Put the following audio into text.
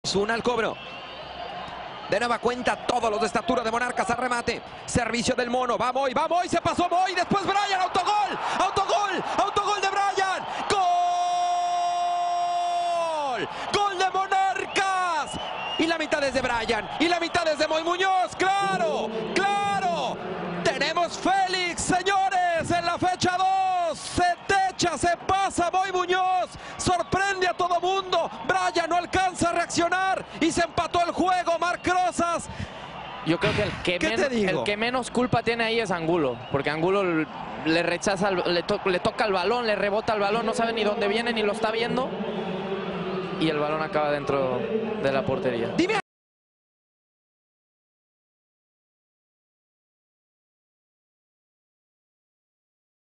Una al cobro. De nueva cuenta todos los de estatura de Monarcas al remate. Servicio del Mono. Va Moy, se pasó Moy. Después Brian, autogol. Autogol. Autogol de Brian. ¡Gol! ¡Gol de Monarcas! Y la mitad es de Brian. Y la mitad es de Moy Muñoz. ¡Claro! ¡Claro! Tenemos Félix, señores, en la fecha 2. Se techa, se pasa Moy Muñoz. Sorprende a todo mundo. Brian no alcanza a reaccionar y se empató el juego. Marc Rosas. Yo creo que el que menos culpa tiene ahí es Angulo, porque Angulo le rechaza, le toca el balón, le rebota el balón, no sabe ni dónde viene ni lo está viendo y el balón acaba dentro de la portería. Dime